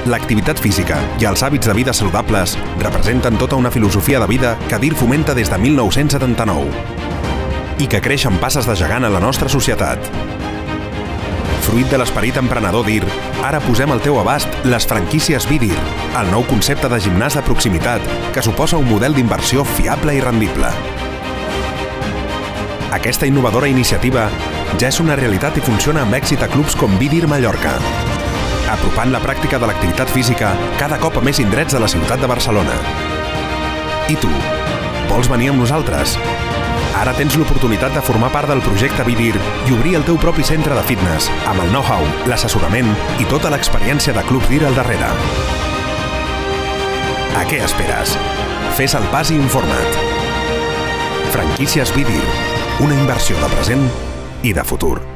L'activitat física i els hàbits de vida saludables representen tota una filosofia de vida que DIR fomenta des de 1979 i que creix amb passes de gegant a la nostra societat. Fruit de l'esperit emprenedor DIR, ara posem al teu abast les franquícies BIDIR, el nou concepte de gimnàs de proximitat que suposa un model d'inversió fiable i rendible. Aquesta innovadora iniciativa ja és una realitat i funciona amb èxit a clubs com BIDIR Mallorca, apropant la pràctica de l'activitat física cada cop a més indrets de la ciutat de Barcelona. I tu, vols venir amb nosaltres? Ara tens l'oportunitat de formar part del projecte BIDIR i obrir el teu propi centre de fitness, amb el know-how, l'assessorament i tota l'experiència de Club DIR al darrere. A què esperes? Fes el pas i informa't. Franquícies BIDIR, una inversió de present i de futur.